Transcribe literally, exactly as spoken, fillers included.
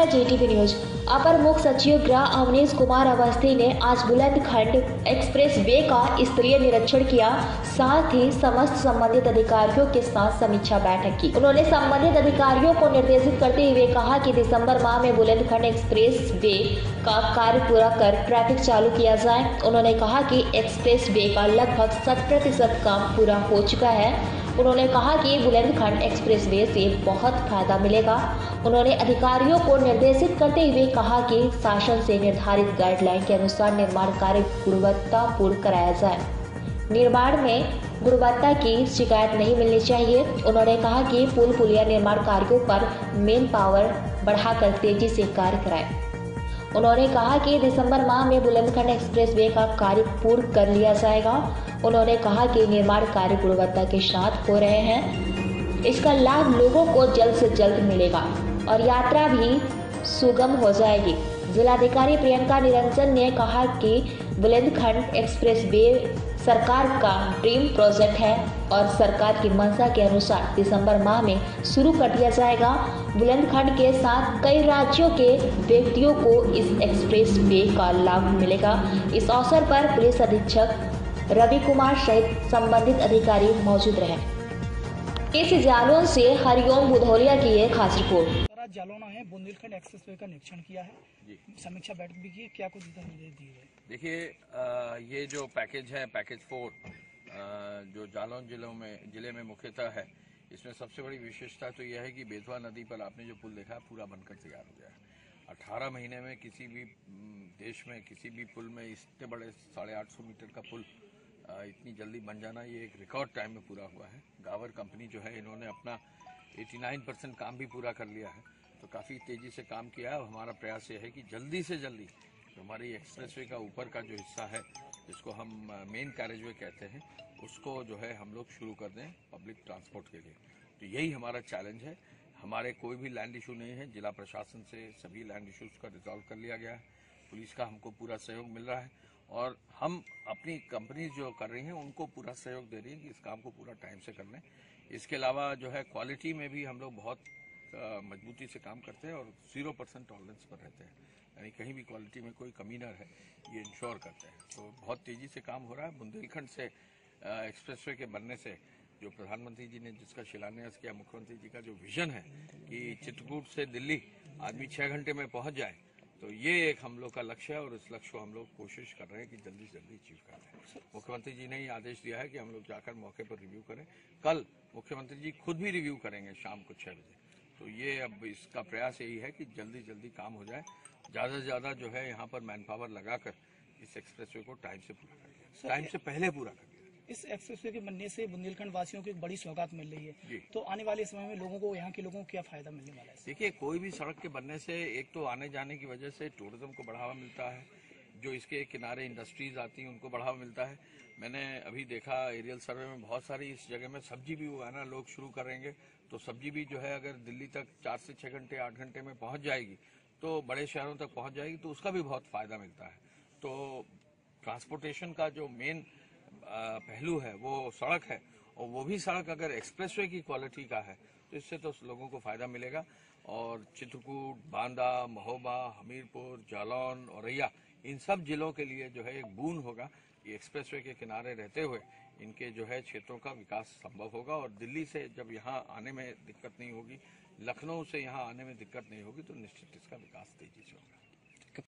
नमस्कार, जेटीवी न्यूज। अपर मुख्य सचिव गृह अवनीश कुमार अवस्थी ने आज बुलंदखंड एक्सप्रेस वे का स्तरीय निरीक्षण किया, साथ ही समस्त संबंधित अधिकारियों के साथ समीक्षा बैठक की। उन्होंने संबंधित अधिकारियों को निर्देशित करते हुए कहा कि दिसंबर माह में बुलंदखंड एक्सप्रेस वे का कार्य पूरा कर ट्रैफिक चालू किया जाए। उन्होंने कहा कि एक्सप्रेस वे का लगभग शत प्रतिशत काम पूरा हो चुका है। उन्होंने कहा कि बुलंदखंड एक्सप्रेस वे से बहुत फायदा मिलेगा। उन्होंने अधिकारियों को निर्देशित करते हुए कहा कि शासन से निर्धारित गाइडलाइन के अनुसार निर्माण कार्य गुणवत्तापूर्ण कराया जाए। निर्माण में गुणवत्ता की शिकायत नहीं मिलनी चाहिए। उन्होंने कहा कि पुल पुलिया निर्माण कार्यों पर मेन पावर बढ़ाकर तेजी से कार्य कराएं। उन्होंने कहा कि दिसंबर माह में बुलंदखंड एक्सप्रेस वे का कार्य पूर्ण कर लिया जाएगा। उन्होंने कहा कि निर्माण कार्य गुणवत्ता के साथ हो रहे हैं। इसका लाभ लोगों को जल्द से जल्द मिलेगा और यात्रा भी सुगम हो जाएगी। जिलाधिकारी प्रियंका निरंजन ने कहा कि बुलंदखंड एक्सप्रेस वे सरकार का ड्रीम प्रोजेक्ट है और सरकार की मंशा के अनुसार दिसंबर माह में शुरू कर दिया जाएगा। बुलंदखंड के साथ कई राज्यों के व्यक्तियों को इस एक्सप्रेस वे का लाभ मिलेगा। इस अवसर पर पुलिस अधीक्षक रवि कुमार सहित संबंधित अधिकारी मौजूद रहे। इस जालौन से हरिओम बुधौलिया की एक खास रिपोर्ट। जालौना है, बुंदेलखंड एक्सप्रेस वे का निरीक्षण किया है, समीक्षा बैठक भी की, क्या कुछ निर्देश दिए गए? देखिए, ये जो पैकेज है, पैकेज फोर, जो जालौन जिलों में जिले में मुख्यतः है, इसमें सबसे बड़ी विशेषता तो यह है कि बेतवा नदी पर आपने जो पुल देखा पूरा बनकर तैयार हो गया है। अठारह महीने में किसी भी देश में किसी भी पुल में इतने बड़े साढ़े आठ सौ मीटर का पुल इतनी जल्दी बन जाना, ये एक रिकॉर्ड टाइम में पूरा हुआ है। गावर कंपनी जो है, इन्होंने अपना नवासी परसेंट काम भी पूरा कर लिया है, तो काफ़ी तेज़ी से काम किया है। हमारा प्रयास ये है कि जल्दी से जल्दी जो हमारी एक्सप्रेसवे का ऊपर का जो हिस्सा है, जिसको हम मेन कैरेजवे कहते हैं, उसको जो है हम लोग शुरू कर दें पब्लिक ट्रांसपोर्ट के लिए। तो यही हमारा चैलेंज है। हमारे कोई भी लैंड इशू नहीं है। जिला प्रशासन से सभी लैंड इशूज़ का रिजॉल्व कर लिया गया है। पुलिस का हमको पूरा सहयोग मिल रहा है और हम अपनी कंपनी जो कर रही हैं उनको पूरा सहयोग दे रही हैं कि इस काम को पूरा टाइम से कर लें। इसके अलावा जो है क्वालिटी में भी हम लोग बहुत मजबूती से काम करते हैं और जीरो परसेंट टॉलरेंस पर रहते हैं, यानी कहीं भी क्वालिटी में कोई कमी न रहे, ये इंश्योर करते हैं। तो बहुत तेज़ी से काम हो रहा है। बुंदेलखंड से एक्सप्रेसवे के बनने से जो प्रधानमंत्री जी ने जिसका शिलान्यास किया, मुख्यमंत्री जी का जो विजन है कि चित्रकूट से दिल्ली आदमी छः घंटे में पहुँच जाए, तो ये एक हम लोग का लक्ष्य है और इस लक्ष्य को हम लोग कोशिश कर रहे हैं कि जल्दी से जल्दी अचीव कर लें। मुख्यमंत्री जी ने ही आदेश दिया है कि हम लोग जाकर मौके पर रिव्यू करें। कल मुख्यमंत्री जी खुद भी रिव्यू करेंगे शाम को छः बजे। तो ये अब इसका प्रयास यही है कि जल्दी जल्दी काम हो जाए, ज़्यादा से ज़्यादा जो है यहाँ पर मैन पावर लगाकर इस एक्सप्रेसवे को टाइम से पूरा कर लिया, टाइम से पहले पूरा कर लिया। इस एक्सप्रेसवे के बनने से बुंदेलखंड वासियों को एक बड़ी सौगात मिल रही है, तो आने वाले समय में लोगों को, यहाँ के लोगों को क्या फायदा मिलने वाला है? देखिए, कोई भी सड़क के बनने से एक तो आने जाने की वजह से टूरिज्म को बढ़ावा मिलता है, जो इसके किनारे इंडस्ट्रीज आती हैं उनको बढ़ावा मिलता है। मैंने अभी देखा एरियल सर्वे में बहुत सारी इस जगह में सब्जी भी उगाना लोग शुरू करेंगे, तो सब्जी भी जो है अगर दिल्ली तक चार से छः घंटे आठ घंटे में पहुँच जाएगी, तो बड़े शहरों तक पहुँच जाएगी, तो उसका भी बहुत फ़ायदा मिलता है। तो ट्रांसपोर्टेशन का जो मेन पहलू है वो सड़क है, और वो भी सड़क अगर एक्सप्रेसवे की क्वालिटी का है तो इससे तो लोगों को फ़ायदा मिलेगा। और चित्रकूट, बांदा, महोबा, हमीरपुर, जालौन, औरैया, इन सब जिलों के लिए जो है एक बून होगा कि एक्सप्रेसवे के किनारे रहते हुए इनके जो है क्षेत्रों का विकास संभव होगा। और दिल्ली से जब यहाँ आने में दिक्कत नहीं होगी, लखनऊ से यहाँ आने में दिक्कत नहीं होगी, तो निश्चित इसका विकास तेजी से होगा।